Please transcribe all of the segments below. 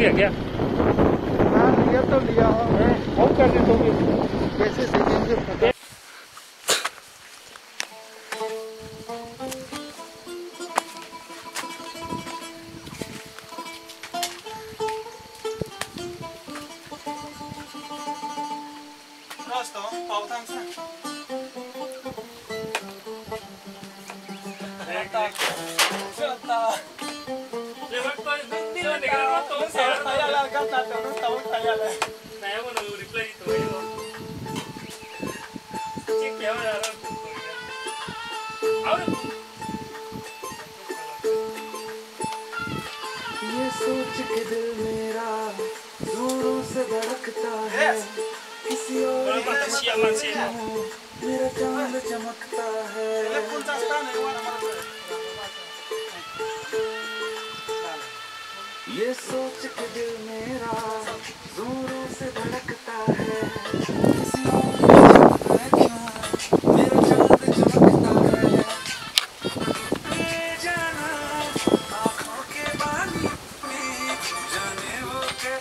है क्या? हाँ लिया तो लिया हो। हम कर दी तो कैसे सीखेंगे पता। ये सोच के दिल मेरा जोरों से धड़कता है, किसी और मेरा चांद चमकता है। ये सोच के दिल मेरा जोरों से धड़कता है, किसी और मेरा चांद चमकता है। ये जाना आँखों के बानी में जाने वो क्या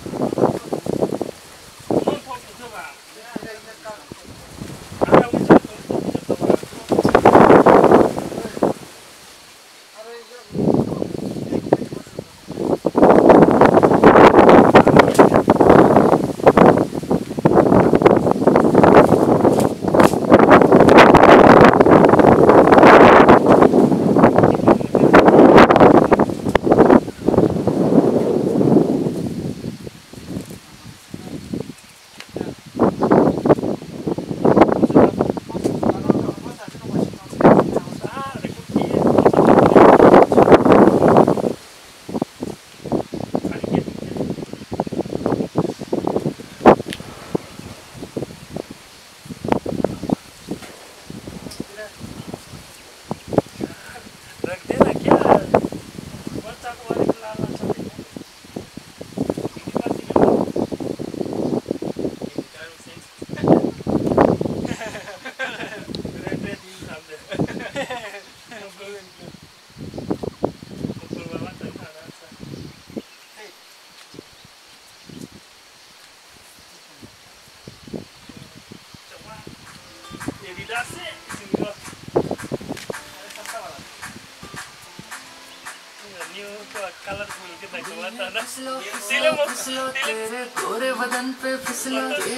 गोरे बदन पे फिसला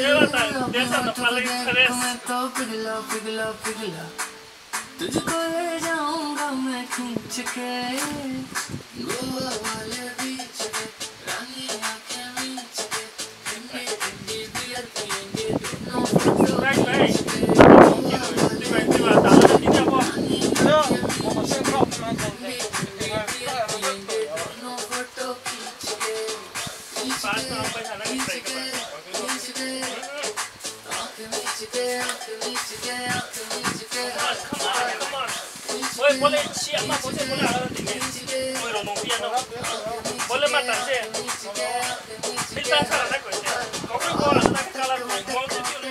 तो पिघला पिघला पिघला तुझको ले जाऊंगा मैं खींच के गोवा वाले बीच पे रानी आंखें मीच के ठंडी ठंडी बियर पिएंगे Boleh siapa boleh boleh ada tinggi. Boleh romong pian no. Boleh mata je. Kita salah nak kau je. Kau kau nak kalah romong kau tu ni.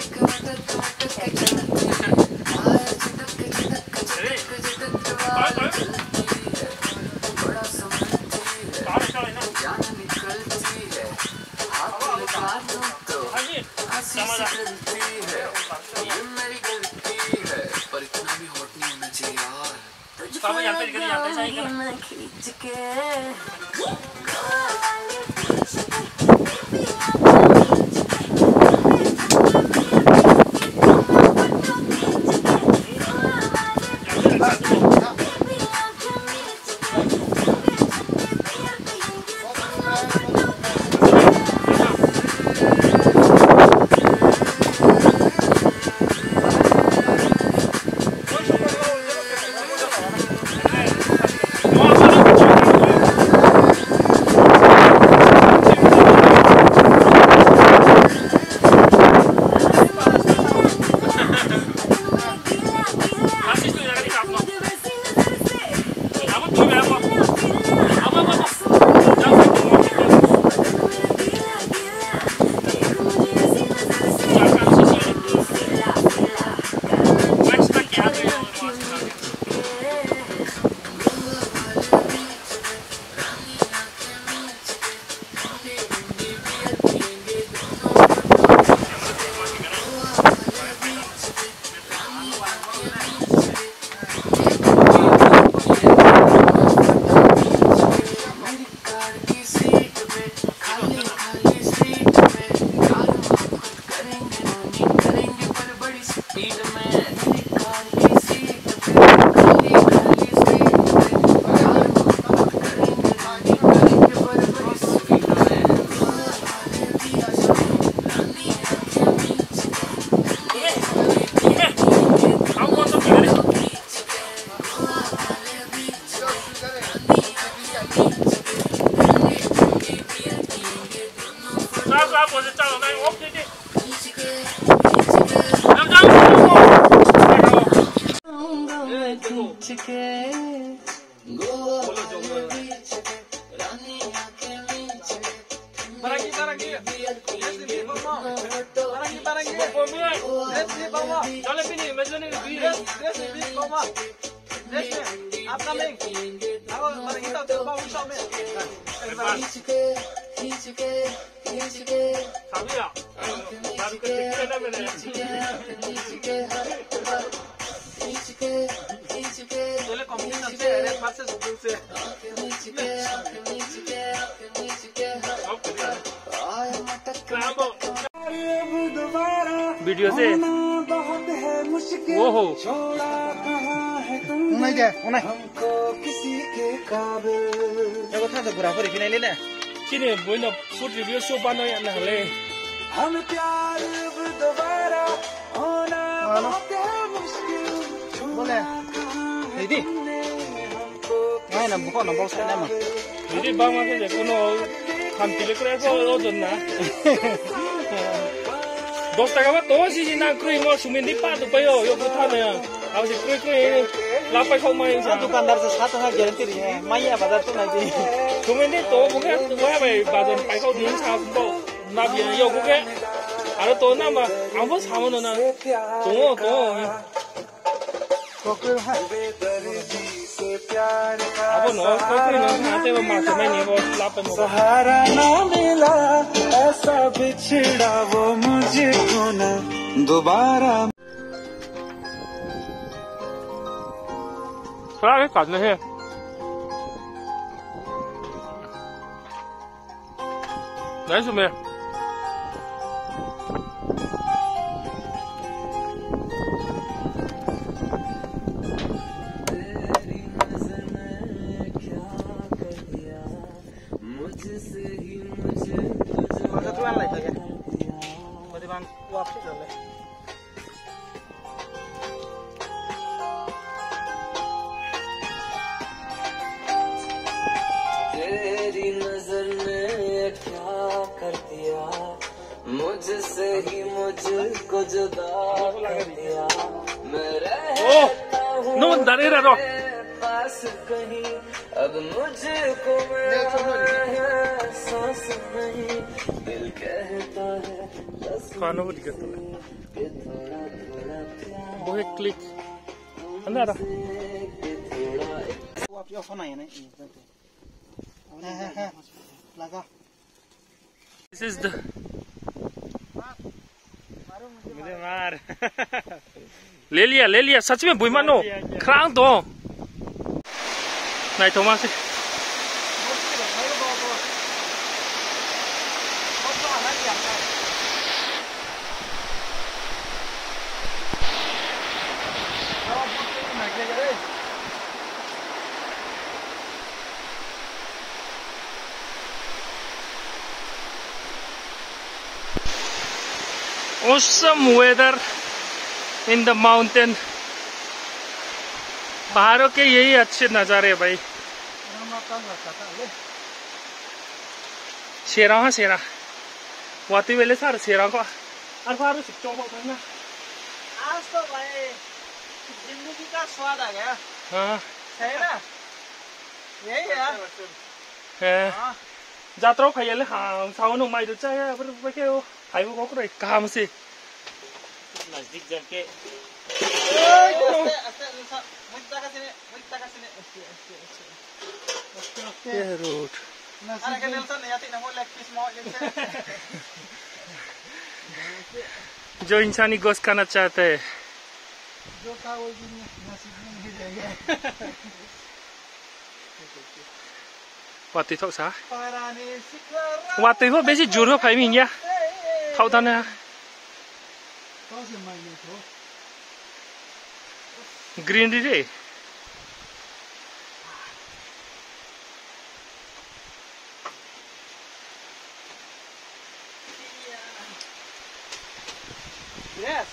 Kamu yang saya kan. Seat में car की seat पे खाली खाली seat पे प्यार मोहब्बत करेंगे रानी करेंगे बर्बाद स्पीड में रानी आंखें मीच के वीडियो से वो हो उन्हें क्या उन्हें देखो था तो बुरा पर इतना लेना किने बोइनो फूड रिव्यू शो बानो या नहले हम प्यार दोबारा होना बहुत मुश्किल बोले दीदी नहीं ना बुको ना बहुत सारा ना दीदी बांग माके जे कोनो हम तिले करे को ओजन ना दोस्ता का तो सी ना क्री मो सुमिन दी पा तो पयो यो बुथा ने अब से क्री लापाई खाओ माई सा दुकानदार से 7,000 गारंटी रही है माइया बाजार तो नहीं सुमिन दी तो बुके वो है भाई बाजार पाई खाओ दिन सा बो ना भी यो बुके अरे तो ना मा आंबो सामनो ना तो कोकरे है अब नो कोकरे ना आते वो मार्केट में नहीं वो लापाई मो सहारा ना मिला ऐसा बिछड़ा वो मुझे को ना दोबारा थोड़ा के काटने हैं नहीं सुमे तेरी नजर ने क्या कर दिया मुझसे ही मुझको जुदा कर दिया मैं रहता हूँ नो दारे रा रो पास कहीं अब मुझको मेरा एहसास नहीं दिल कहता है बस खाना भी दिखता है कि थोड़ा थोड़ा प्यार वो एक क्लिक अंदर आ वो आप यो फोन आया नहीं लगा दिस इज द मुझे मार ले लिया सच में बुई मानो खरांग तो नहीं तो मार से Awesome weather in the mountain. पहाड़ों के यही अच्छे नज़ारे हैं भाई. शेरा हाँ शेरा. वाती वेले सारे शेरा को. अरफारो सिक्चो बहुत है ना. आज तो भाई जिंदगी का स्वाद आ गया. हाँ. सही ना? यही है. है. जात्रों खाई ले हाँ सावनों माई तो चाहिए पर क्या हो आई वो कोकरे कहाँ से नजदीक जाके रोड जो इंसानी गोश्त खाना चाहते हैं जो था वो नसीब में नहीं रहेगा. वाती तो सा वाती तो बेसी जुर हो पाई मिंग या थाउ ताने ग्रीनरी रे Yes.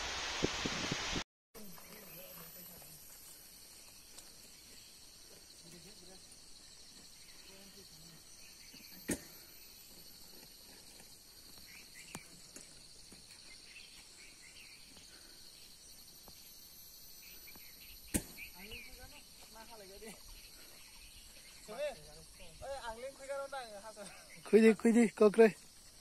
Khui đi, có đây.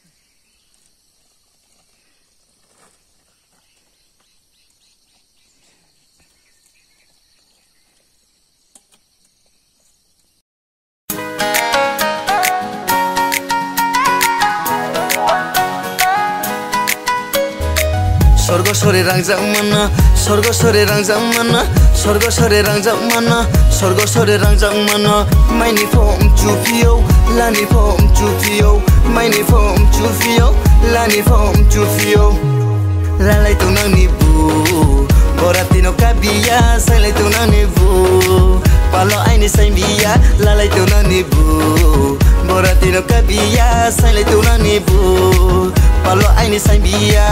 Sorgo sore rangjang mana, sorgo sore rangjang mana, sorgo sore rangjang mana, sorgo sore rangjang mana. Maini phom chufio, lani phom chufio, maini phom chufio, lani phom chufio. Lalai tu nang ni bu, boratino kabia, salai tu nang ni bu. Palo aini saimbia, lalai tu nang ni bu, boratino kabia, salai tu nang ni bu. Palo aini saimbia.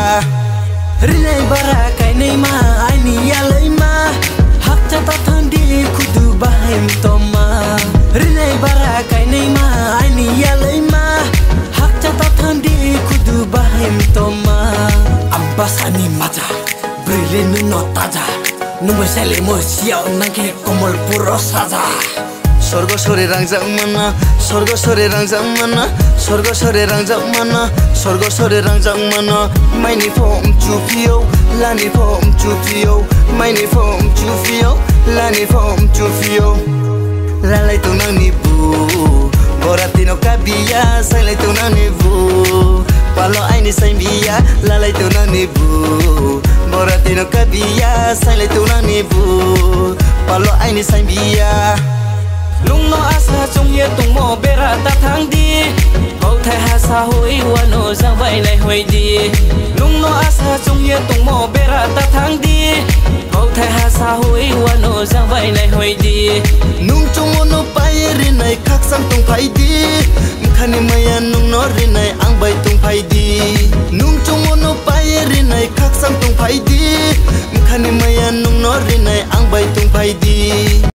Rilai bara kai nei ma ai ni ya lai ma hak cha ta thandi kudu bahem toma. Rilai bara kai nei ma ai ni ya lai ma hak cha ta thandi kudu bahem toma. Ambas ani maja brile nu no taja nu mo sele mo siao nangke komol puro saja. Sorgo sore rangjang mana, sorgo sore rangjang mana, sorgo sore rangjang mana, sorgo sore rangjang mana. Maini phom chufio, lani phom chufio, maini phom chufio, lani phom chufio. Lalai tu nang ni bu, boratino kabia, salai tu nang ni bu. Palo aini saimbia, lalai tu nang ni bu, boratino kabia, salai tu nang ni bu. Palo aini saimbia. Lung no asa chung ye tung mo bera ta thang di hậu thai ha sa hui wano giang vai lai hui di. Lung no asa chung ye tung mo bera ta thang di hậu thai ha sa hui wano giang vai lai hui di. Nung chung no pai ri nai khak sam tung phai di khani maya nung no ri nai ang bai tung phai di. Nung chung no pai ri nai khak sam tung phai di khani maya nung no ri nai ang bai tung phai di.